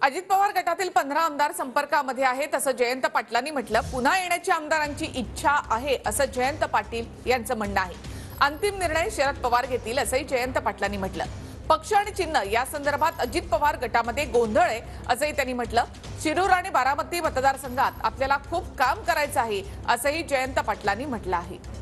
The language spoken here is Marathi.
अजित पवार गटातील 15 आमदार संपर्कामध्ये आहेत असं जयंत पाटलांनी म्हटलं। पुन्हा येण्याची आमदारांची इच्छा आहे असं जयंत पाटील यांचं म्हणणं आहे। अंतिम निर्णय शरद पवार घेतील असंही जयंत पाटलांनी म्हटलं। पक्ष आणि चिन्ह या संदर्भात अजित पवार गटामध्ये गोंधळ आहे असंही त्यांनी म्हटलं। शिरूर आणि बारामती मतदारसंघात आपल्याला खूप काम करायचं आहे असंही जयंत पाटलांनी म्हटलं आहे।